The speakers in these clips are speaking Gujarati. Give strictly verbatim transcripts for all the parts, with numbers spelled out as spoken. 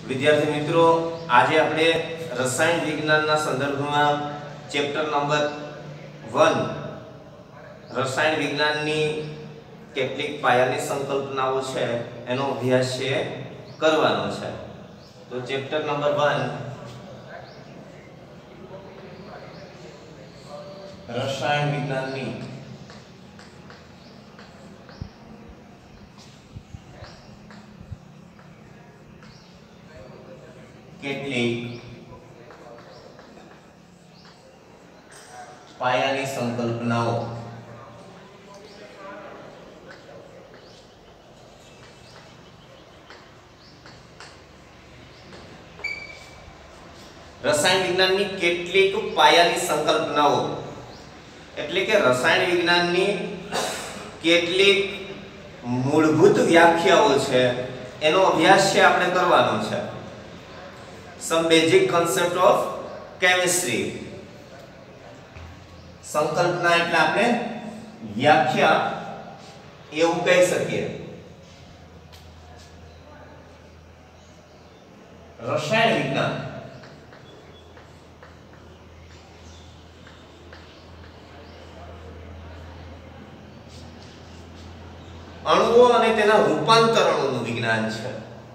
विद्यार्थी मित्रों, आज આપણે રસાયણ વિજ્ઞાનના સંદર્ભમાં ચેપ્ટર નંબર वन રસાયણ વિજ્ઞાનની કેટલીક પાયાની સંકલ્પનાઓ છે એનો અભ્યાસ છે કરવાનો છે। તો ચેપ્ટર નંબર वन રસાયણ વિજ્ઞાનની કેટલીક પાયાની સંકલ્પનાઓ। રસાયણ વિજ્ઞાનની કેટલીક પાયાની સંકલ્પનાઓ એટલે કે રસાયણ વિજ્ઞાનની કેટલીક મૂળભૂત વ્યાખ્યાઓ છે એનો અભ્યાસ છે આપણે કરવાનો છે। some basic concept of chemistry સંકલ્પના એટલે આપણે વ્યાખ્યા એવું કહી શકીએ। રસાયણ વિજ્ઞાન અણુઓ અને તેના રૂપાંતરણોનું વિજ્ઞાન છે।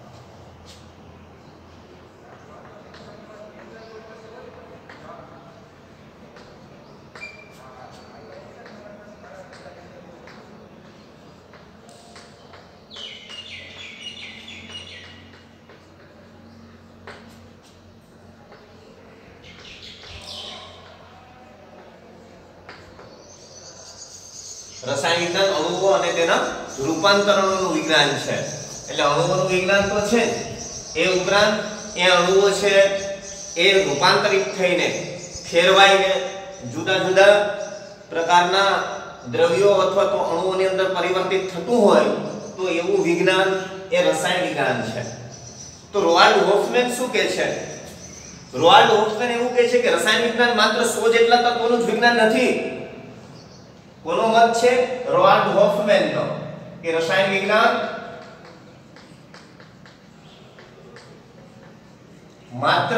રસાયણ વિજ્ઞાન અણુઓ અને તેના રૂપાંતરણોનું વિજ્ઞાન છે। એટલે અણુઓનું વિજ્ઞાન તો છે એ ઉપરાંત એ અણુઓ છે એ રૂપાંતરિત થઈને ફેરવાઈને જુદા જુદા પ્રકારના દ્રવ્યો અથવા તો અણુઓની અંદર પરિવર્તિત થતું હોય તો એવું વિજ્ઞાન એ રસાયણ વિજ્ઞાન છે। તો રોઆલ્ડ હોફમેન શું કહે છે? રોઆલ્ડ હોફમેન એવું કહે છે કે રસાયણ વિજ્ઞાન માત્ર સો જેટલા તત્વોનું જ વિજ્ઞાન નથી। કોનો મત છે? રોઆલ્ડ હોફમેન નો કે રસાયણ વિજ્ઞાન માત્ર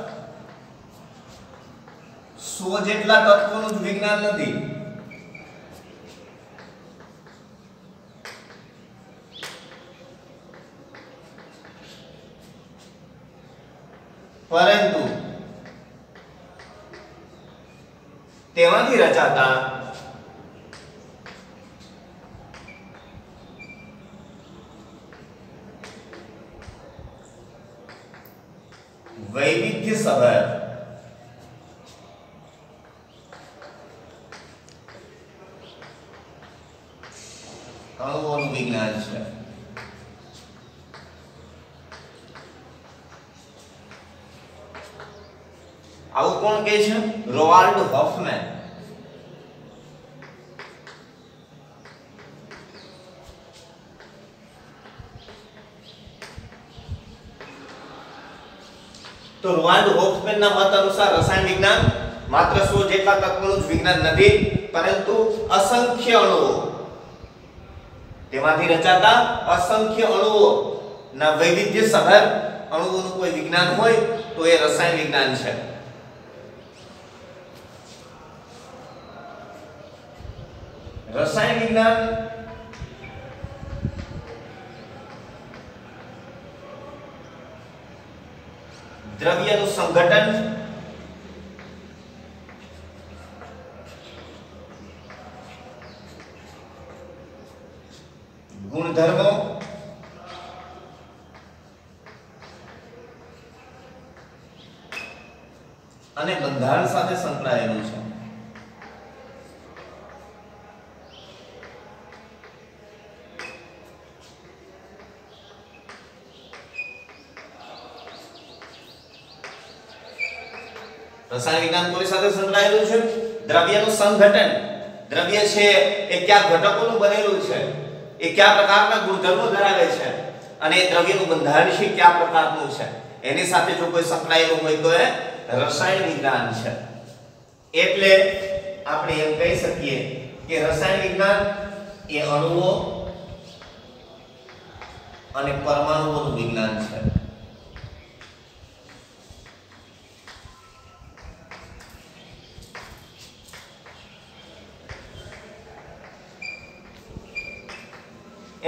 સો જેટલા તત્વોનું જ વિજ્ઞાન નથી, પરંતુ તેમાંથી રચાતા વૈવિધ્યસભર અણુઓનું વિજ્ઞાન છે। આવું કોણ કહે છે? Roald Hoffmann. તો રોઆલ્ડ હોફમેન ના મત અનુસાર રસાયણ વિજ્ઞાન માત્ર સો જેટલા તત્વોનું જ વિજ્ઞાન નથી, પરંતુ અસંખ્ય અણુઓ તેમાંથી રચાતા અસંખ્ય અણુઓ ના વૈવિધ્યસભર અણુઓનું કોઈ વિજ્ઞાન હોય તો એ રસાયણ વિજ્ઞાન છે। રસાયણ વિજ્ઞાન દ્રવ્યનું સંઘટન, ગુણધર્મો અને બંધારણ સાથે સંકળાયેલું છે। રસાયણ વિજ્ઞાન કોની સાથે સંકળાયેલું છે? દ્રવ્યનું સંઘટન। દ્રવ્ય છે એ કયા ઘટકોનું બનેલું છે, એ કયા પ્રકારના ગુણધર્મો ધરાવે છે અને એ દ્રવ્યનું બંધારણ છે કયા પ્રકારનું છે, એની સાથે જો કોઈ સંકળાયેલું હોય તો એ રસાયણ વિજ્ઞાન છે। એટલે આપણે એમ કહી શકીએ કે રસાયણ વિજ્ઞાન એ અણુઓ અને પરમાણુઓનું વિજ્ઞાન છે।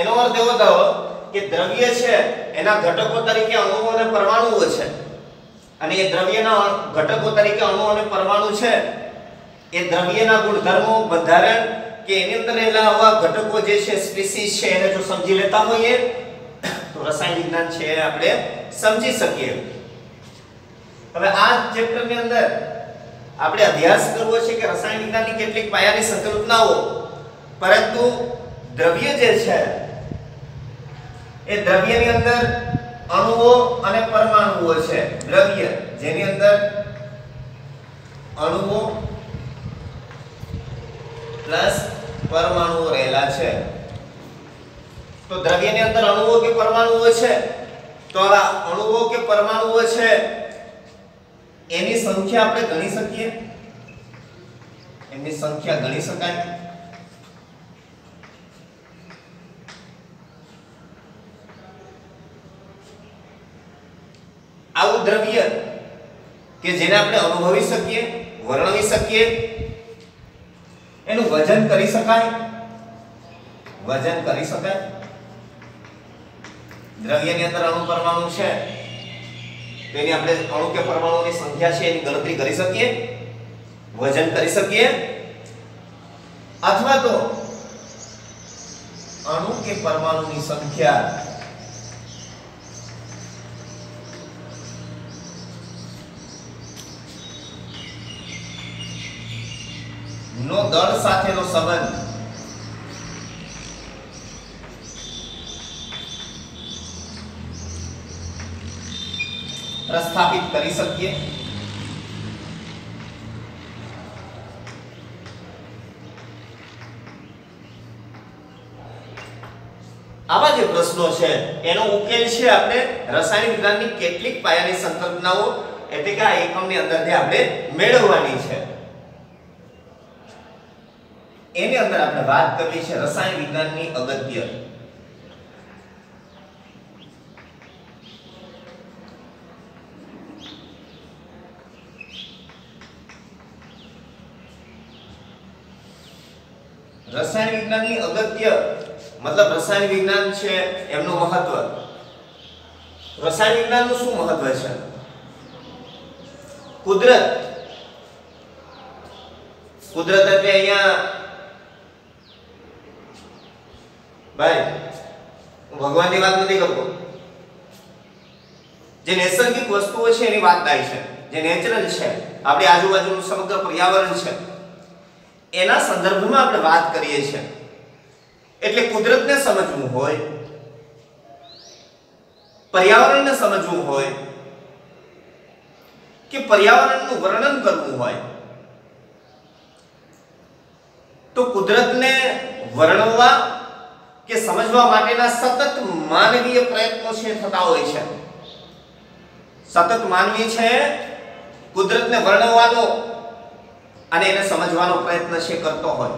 એનો અર્થ એવો થયો કે દ્રવ્ય છે એના ઘટકો તરીકે અણુઓ અને પરમાણુઓ છે, અને એ દ્રવ્યના ઘટકો તરીકે અણુ અને પરમાણુ છે એ દ્રવ્યના ગુણધર્મો, બંધારણ કે એની અંદર રહેલા આવા ઘટકો જે છે સ્પીસીસ છે એને જો સમજી લેતા હોઈએ તો રસાયણ વિજ્ઞાન છે આપણે સમજી શકીએ. હવે આ ચેપ્ટરની અંદર આપણે અભ્યાસ કરવો છે કે રસાયણ વિજ્ઞાનની કેટલીક પાયાની સંકલ્પનાઓ, પરંતુ દ્રવ્ય જે છે એ દ્રવ્યની અંદર અણુઓ અને પરમાણુઓ છે. દ્રવ્ય જેની અંદર અણુઓ પ્લસ પરમાણુઓ રહેલા છે. તો દ્રવ્યની અંદર અણુઓ કે પરમાણુઓ છે, તો આ અણુઓ કે પરમાણુઓ છે એની સંખ્યા આપણે ગણી શકીએ, એની સંખ્યા ગણી શકાય. આવું દ્રવ્ય કે જેને આપણે અનુભવી શકીએ, વર્ણવી શકીએ, એનું વજન કરી શકાય, વજન કરી શકાય. દ્રવ્યની અંદર અણુ પરમાણુ છે તેની આપણે અણુ કે પરમાણુની સંખ્યા છે એની ગણતરી કરી શકીએ, વજન કરી શકીએ, અથવા તો અણુ કે પરમાણુની સંખ્યા નો દળ સાથેનો સંબંધ પ્રસ્થાપિત કરી શકીએ. આવા જે પ્રશ્નો છે એનો ઉકેલ છે આપણે રસાયણ વિજ્ઞાનની કેટલીક પાયાની સંકલ્પનાઓ એટલે કે આ એકમની અંદરથી આપણે મેળવવાની છે. એની અંદર આપણે વાત કરવી છે રસાયણ વિજ્ઞાનની અગત્ય. રસાયણ વિજ્ઞાનની અગત્ય મતલબ રસાયણ વિજ્ઞાન છે એમનું મહત્વ. રસાયણ વિજ્ઞાનનું શું મહત્વ છે? કુદરત કુદરત એટલે અહીંયા ભાઈ હું ભગવાનની વાત નથી કરતો, જે નૈસર્ગિક વસ્તુઓ છે એની વાત થાય છે, જે નેચરલ છે, આપણી આજુબાજુનું સમગ્ર પર્યાવરણ છે એના સંદર્ભમાં આપણે વાત કરીએ છીએ. એટલે કુદરતને સમજવું હોય, પર્યાવરણને સમજવું હોય કે પર્યાવરણનું વર્ણન કરવું હોય તો કુદરતને વર્ણવવા કે સમજવા માટેના સતત માનવીય પ્રયત્નો છે થતા હોય છે. સતત માનવી છે કુદરતને વર્ણવવાનો અને એને સમજવાનો પ્રયત્ન છે કરતો હોય.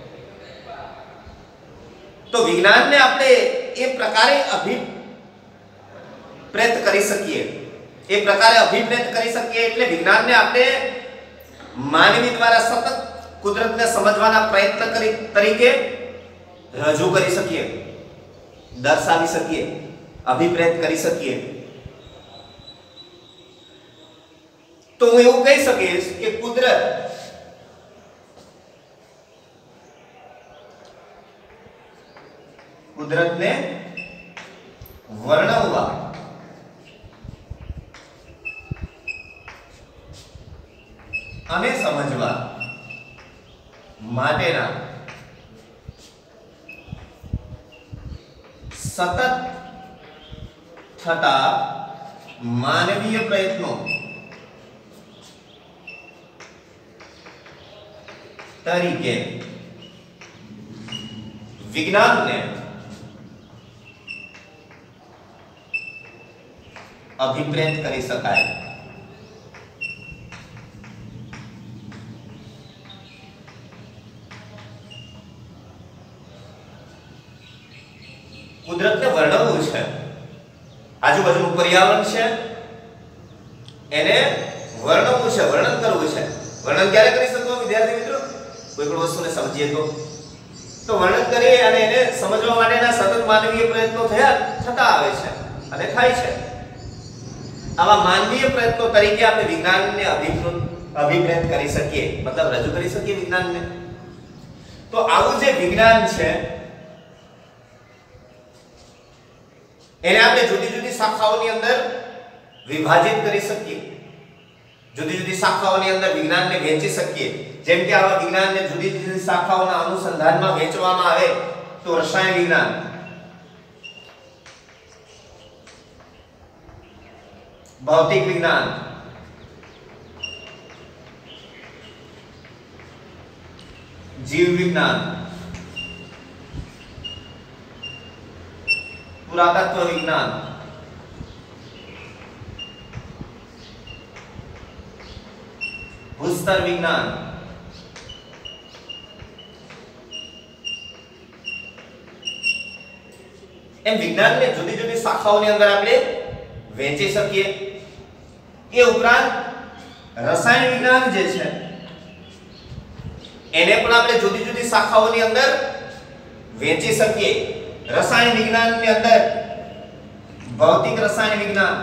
તો વિજ્ઞાનને આપણે એ પ્રકારે અભિપ્રેત કરી શકીએ, એ પ્રકારે અભિપ્રેત કરી શકીએ એટલે વિજ્ઞાનને આપણે માનવી દ્વારા સતત કુદરતને સમજવાના પ્રયત્ન કરી તરીકે રજૂ કરી શકીએ, દર્શાવી શકીએ, અભિપ્રેત કરી શકીએ. તો હું એવું કહી શકીશ કે કુદરત કુદરતને વર્ણવવા અને સમજવા માટેના સતત થતા માનવીય પ્રયત્નો તરીકે વિજ્ઞાનને અભિપ્રેત કરી શકાય. કુદરતને વર્ણવવું છે, આજુબાજુનું પર્યાવરણ છે એને વર્ણવવું છે, વર્ણન કરવું છે. વર્ણન ક્યારે કરી શકો વિદ્યાર્થી મિત્રો? કોઈ પણ વસ્તુને સમજીએ તો તો વર્ણન કરી અને એને સમજવા માટેના સતત માનવીય પ્રયત્નો થયા થતા આવે છે અને થાય છે. આવા માનવીય પ્રયત્નો તરીકે આપણે વિજ્ઞાનને અભિપ્રેત અભિપ્રેત કરી શકીએ, મતલબ રજૂ કરી શકીએ વિજ્ઞાનને. તો આવું જે વિજ્ઞાન છે એને આપણે જુદી જુદી શાખાઓની અંદર વિભાજિત કરી શકીએ, જુદી જુદી શાખાઓની અંદર વિજ્ઞાનને વહેંચી શકીએ. જેમ કે આવા વિજ્ઞાનને જુદી જુદી શાખાઓના અનુસંધાનમાં વહેંચવામાં આવે તો રસાયણ વિજ્ઞાન, ભૌતિક વિજ્ઞાન, જીવ વિજ્ઞાન, પુરાતત્વ વિજ્ઞાન, ભૂસ્તર વિજ્ઞાન, એમ વિજ્ઞાનને જુદી જુદી શાખાઓની અંદર આપણે વહેંચી શકીએ. એ ઉપરાંત રસાયણ વિજ્ઞાન જે છે એને પણ આપણે જુદી જુદી શાખાઓની અંદર વહેંચી શકીએ. રસાયણ વિજ્ઞાનની અંદર ભૌતિક રસાયણ વિજ્ઞાન,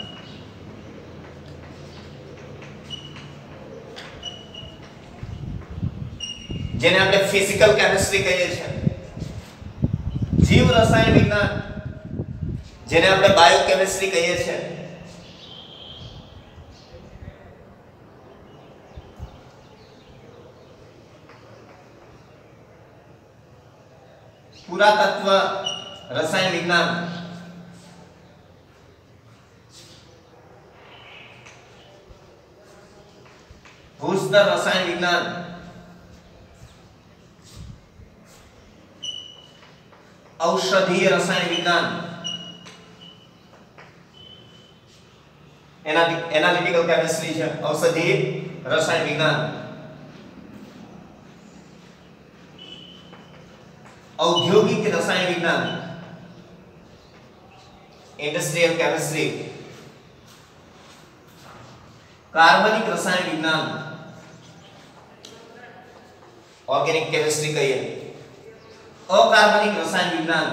જેને આપણે ફિઝિકલ કેમિસ્ટ્રી કહીએ છીએ, જીવ રસાયણ વિજ્ઞાન જેને આપણે બાયોકેમિસ્ટ્રી કહીએ છીએ, પુરાતત્વ રસાયણ વિજ્ઞાન, ભૂસ્તર રસાયણ વિજ્ઞાન, ઔષધીય રસાયણ વિજ્ઞાન, એનાલિટિકલ કેમિસ્ટ્રી છે, ઔષધીય રસાયણ વિજ્ઞાન, ઔદ્યોગિક રસાયણ વિજ્ઞાન, ઇન્ડસ્ટ્રીયલ કેમિસ્ટ્રી, કાર્બનિક રસાયણ વિજ્ઞાન, ઓર્ગેનિક કેમિસ્ટ્રી કહીએ, અકાર્બનિક રસાયણ વિજ્ઞાન,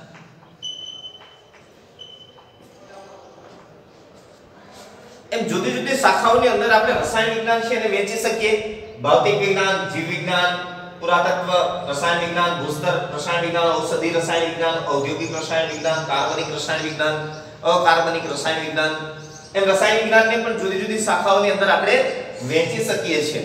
એમ જુદી જુદી શાખાઓની અંદર આપણે રસાયણ વિજ્ઞાન છે એને વહેંચી શકીએ. ભૌતિક વિજ્ઞાન, જીવ વિજ્ઞાન, પુરાતત્વ રસાયણ વિજ્ઞાન, ભૂસ્તર રસાયણ વિજ્ઞાન, ઔષધિ રસાયણ વિજ્ઞાન, ઔદ્યોગિક રસાયણ વિજ્ઞાન, કાર્બનિક રસાયણ વિજ્ઞાન, અકાર્બનિક રસાયણ વિજ્ઞાન, એમ રસાયણ વિજ્ઞાનને પણ જુદી જુદી શાખાઓની અંદર આપણે વહેંચી શકીએ છીએ.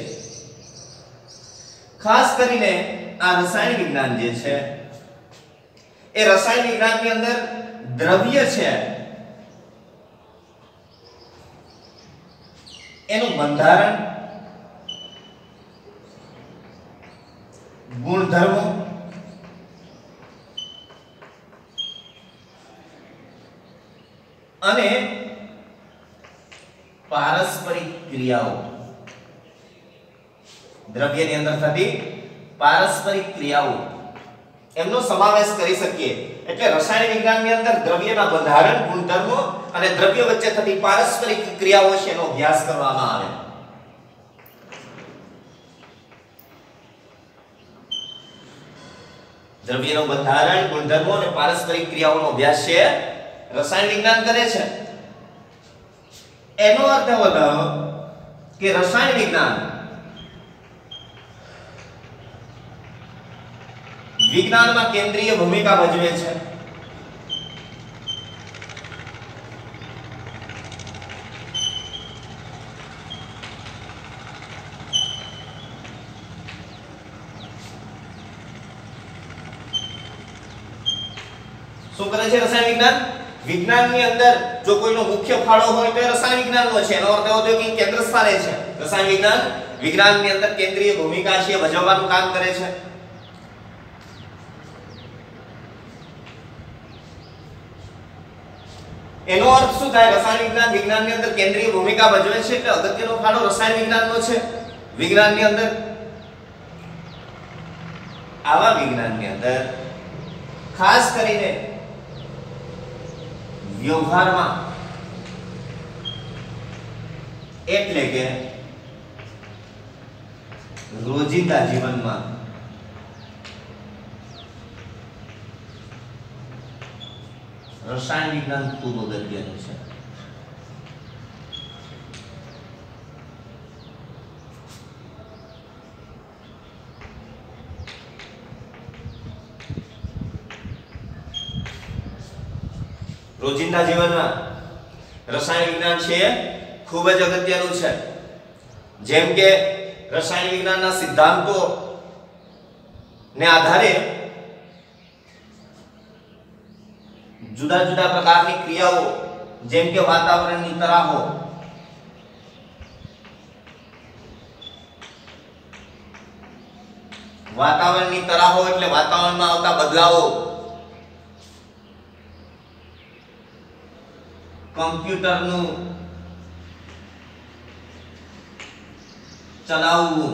ખાસ કરીને આ રસાયણ વિજ્ઞાન જે છે એ રસાયણ વિજ્ઞાનની અંદર દ્રવ્ય છે એનું બંધારણ, ગુણધર્મો અને પારસ્પરિક ક્રિયાઓ, દ્રવ્યની અંદર થતી પારસ્પરિક ક્રિયાઓ એમનો સમાવેશ કરી શકીએ. એટલે રસાયણ વિજ્ઞાનની અંદર દ્રવ્યના બંધારણ, ગુણધર્મો અને દ્રવ્ય વચ્ચે થતી પારસ્પરિક ક્રિયાઓ છે એનો અભ્યાસ કરવામાં આવે. દ્રવ્યનું બંધારણ, ગુણધર્મો અને પારસ્પરિક ક્રિયાઓનો અભ્યાસ છે રસાયણ વિજ્ઞાન કરે છે. એનો અર્થ એવો થયો કે રસાયણ વિજ્ઞાન વિજ્ઞાનમાં કેન્દ્રીય ભૂમિકા ભજવે છે. શું કરે છે રસાયણ વિજ્ઞાન? વિજ્ઞાનની અંદર જો કોઈનો મુખ્ય ફાળો હોય તો એ રસાયણ વિજ્ઞાનનો છે. એનો અર્થ એવો થયો કે કેન્દ્ર સ્થાને છે. રસાયણ વિજ્ઞાન વિજ્ઞાનની અંદર કેન્દ્રીય ભૂમિકા છે ભજવવાનું કામ કરે છે. એનો અર્થ શું થાય? રસાયણ વિજ્ઞાન વિજ્ઞાનની અંદર કેન્દ્રીય ભૂમિકા ભજવે છે એટલે અગત્યનો ફાળો રસાયણ વિજ્ઞાનનો છે વિજ્ઞાનની અંદર. આવા વિજ્ઞાનની અંદર ખાસ કરીને વ્યવહારમાં એટલે કે રોજિંદા જીવનમાં રસાયણ વિજ્ઞાન ખૂબ અગત્યનું છે. રોજિંદા જીવનમાં રસાયણ વિજ્ઞાન છે ખૂબ જ અગત્યનું છે. જેમ કે રસાયણ વિજ્ઞાનના સિદ્ધાંતો ને આધારે જુદા જુદા પ્રકારની ક્રિયાઓ જેમ કે વાતાવરણની તરાહો, વાતાવરણની તરાહો એટલે વાતાવરણમાં આવતા બદલાવો, કમ્પ્યુટરનું ચલાવવું,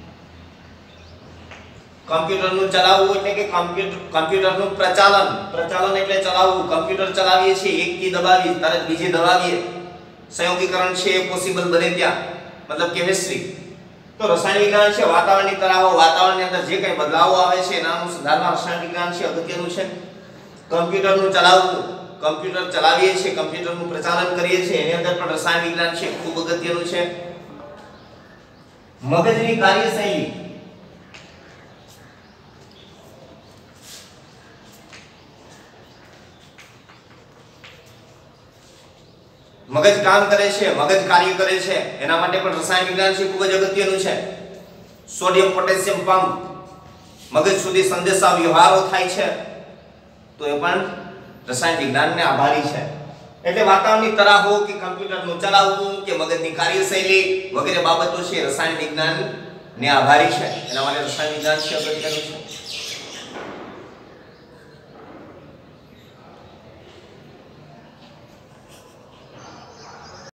કમ્પ્યુટરનું ચલાવવું એટલે કે કમ્પ્યુટર કમ્પ્યુટરનું પ્રચાલન, પ્રચાલન એટલે ચલાવવું. કમ્પ્યુટર ચલાવીએ છીએ, એક કી દબાવીએ તરત બીજી દબાવીએ, સંયોગીકરણ છે એ પોસિબલ બને ત્યાં, મતલબ કેમિસ્ટ્રી. તો રસાયણ વિજ્ઞાન છે વાતાવરણની તરાહો, વાતાવરણની અંદર જે કંઈ બદલાવો આવે છે એના અનુસંધાનમાં રસાયણ વિજ્ઞાન છે અગત્યનું છે. કમ્પ્યુટરનું ચલાવવું, કમ્પ્યુટર ચલાવીએ છીએ, કમ્પ્યુટરનું પ્રચાલન કરીએ છીએ, એની અંદર પણ રસાયણ વિજ્ઞાન છે ખૂબ અગત્યનું છે. મગજની કાર્યશૈલી, મગજ કામ કરે છે, મગજ કાર્ય કરે છે, એના માટે પણ રસાયણ વિજ્ઞાન છે ખૂબ જ અગત્યનું છે. સોડિયમ પોટેશિયમ પંપ, મગજ સુધી સંદેશા વ્યવહારો થાય છે, તો એ પણ રસાયણ વિજ્ઞાનને આભારી છે. એટલે વાતાવરણની તરાહો કે કમ્પ્યુટરનું ચલાવવું કે મગજની કાર્યશૈલી વગેરે બાબતો છે રસાયણ વિજ્ઞાનને આભારી છે. એના માટે રસાયણ વિજ્ઞાન છે અગત્યનું છે.